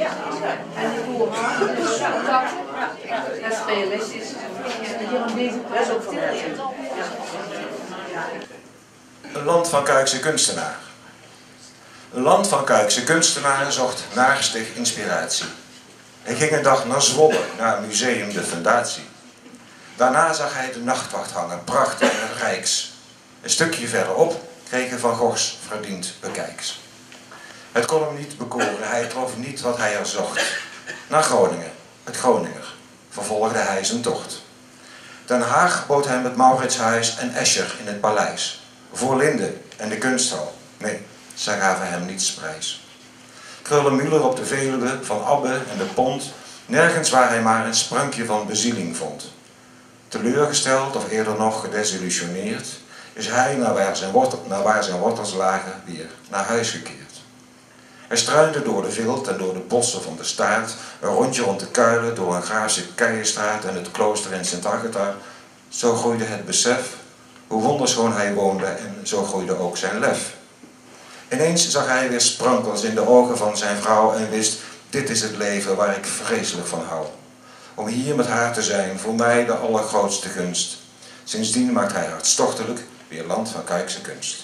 En die boeren, dus dat is realistisch. Dat is ook veel. Een land van Kuikse kunstenaar. Een land van Kuikse kunstenaren zocht naarstig inspiratie. Hij ging een dag naar Zwolle, naar het museum De Fundatie. Daarna zag hij de nachtwacht hangen, prachtig en rijks. Een stukje verderop kregen Van Goghs verdiend bekijks. Het kon hem niet bekoren, hij trof niet wat hij er zocht. Naar Groningen, het Groninger, vervolgde hij zijn tocht. Den Haag bood hem het Mauritshuis en Escher in het paleis. Voor Linde en de kunsthal, nee, zij gaven hem niets prijs. Krullenmuller op de Veluwe, Van Abbe en de Pont, nergens waar hij maar een sprankje van bezieling vond. Teleurgesteld of eerder nog gedesillusioneerd, is hij naar waar zijn wortels lagen weer naar huis gekeerd. Hij struinde door de vilt en door de bossen van de staart, een rondje rond de kuilen, door een Graafse Keienstraat en het klooster in Sint-Agatha. Zo groeide het besef hoe wonderschoon hij woonde en zo groeide ook zijn lef. Ineens zag hij weer sprankels in de ogen van zijn vrouw en wist, dit is het leven waar ik vreselijk van hou. Om hier met haar te zijn, voor mij de allergrootste gunst. Sindsdien maakt hij hartstochtelijk weer land van Kuikse kunst.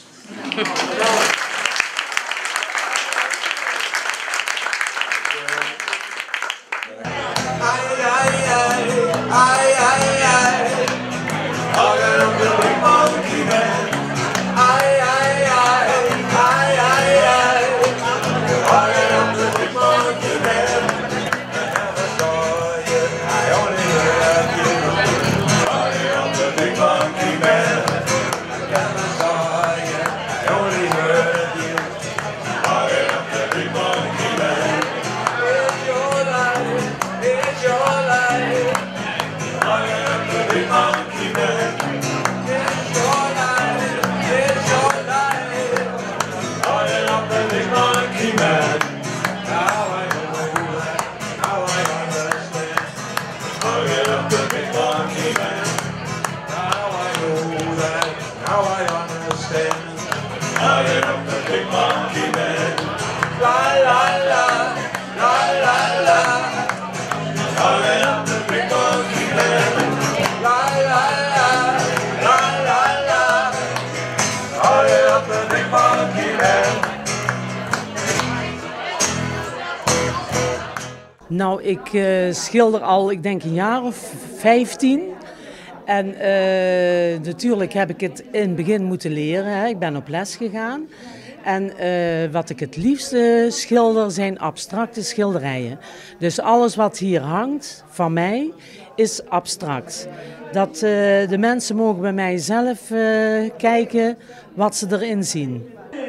Nou, ik schilder al, ik denk een jaar of 15. En natuurlijk heb ik het in het begin moeten leren. Hè. Ik ben op les gegaan. En wat ik het liefste schilder zijn abstracte schilderijen. Dus alles wat hier hangt van mij is abstract. Dat de mensen mogen bij mij zelf kijken wat ze erin zien.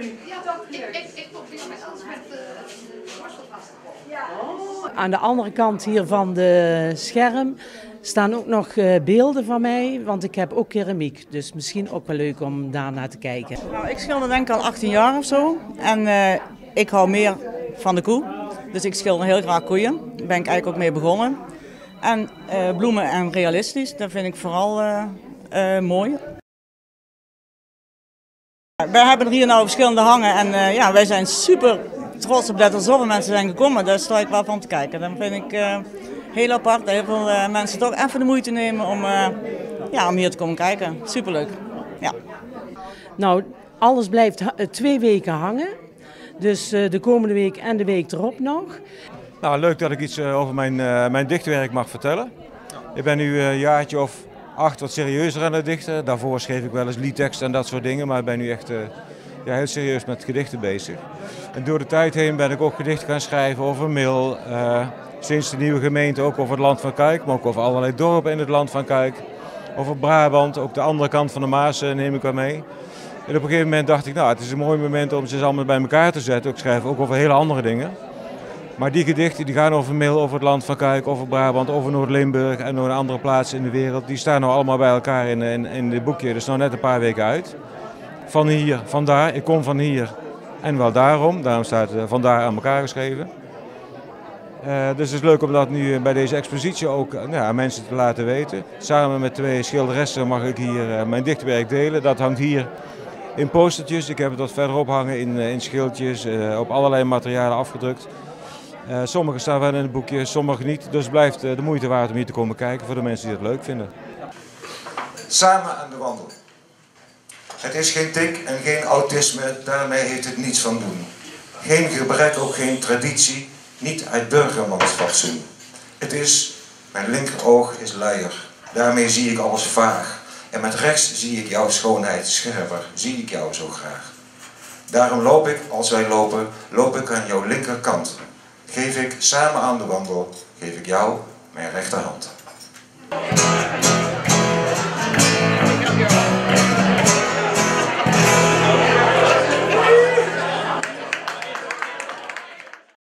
Aan de andere kant hier van de scherm staan ook nog beelden van mij, want ik heb ook keramiek. Dus misschien ook wel leuk om daar naar te kijken. Nou, ik schilder denk ik al 18 jaar of zo. En ik hou meer van de koe. Dus ik schilder heel graag koeien. Daar ben ik eigenlijk ook mee begonnen. En bloemen en realistisch, dat vind ik vooral mooi. Wij hebben er hier nou verschillende hangen en ja, wij zijn super trots op dat er zoveel mensen zijn gekomen. Daar sta ik wel van te kijken. Dan vind ik heel apart dat heel veel mensen toch even de moeite nemen om hier te komen kijken. Superleuk. Ja. Nou, alles blijft 2 weken hangen. Dus de komende week en de week erop nog. Nou, leuk dat ik iets over mijn dichtwerk mag vertellen. Ik ben nu een jaartje of 8 wat serieuzer aan het dichten. Daarvoor schreef ik wel eens liedtekst en dat soort dingen, maar ik ben nu echt heel serieus met gedichten bezig. En door de tijd heen ben ik ook gedichten gaan schrijven over Mil. Sinds de nieuwe gemeente ook over het Land van Kuik, maar ook over allerlei dorpen in het Land van Kuik. Over Brabant, ook de andere kant van de Maas neem ik wel mee. En op een gegeven moment dacht ik, nou, het is een mooi moment om ze eens allemaal bij elkaar te zetten. Ik schrijf ook over hele andere dingen. Maar die gedichten die gaan over Mil, over het Land van Kuik, over Brabant, over Noord-Limburg en nog andere plaatsen in de wereld. Die staan nou allemaal bij elkaar in dit boekje. Dat is nou net een paar weken uit. Van hier, vandaar, ik kom van hier en wel daarom staat vandaar aan elkaar geschreven. Dus het is leuk om dat nu bij deze expositie ook aan mensen te laten weten. Samen met 2 schilderessen mag ik hier mijn dichtwerk delen. Dat hangt hier in postertjes. Ik heb het wat verderop hangen in schildjes, op allerlei materialen afgedrukt. Sommige staan wel in het boekje, sommige niet. Dus het blijft de moeite waard om hier te komen kijken voor de mensen die het leuk vinden. Samen aan de wandel. Het is geen tik en geen autisme, daarmee heeft het niets van doen. Geen gebrek, ook geen traditie, niet uit burgermansfatsoen. Het is, mijn linkeroog is luier, daarmee zie ik alles vaag. En met rechts zie ik jouw schoonheid scherper, zie ik jou zo graag. Daarom loop ik, als wij lopen, loop ik aan jouw linkerkant. Geef ik samen aan de wandel, geef ik jou mijn rechterhand.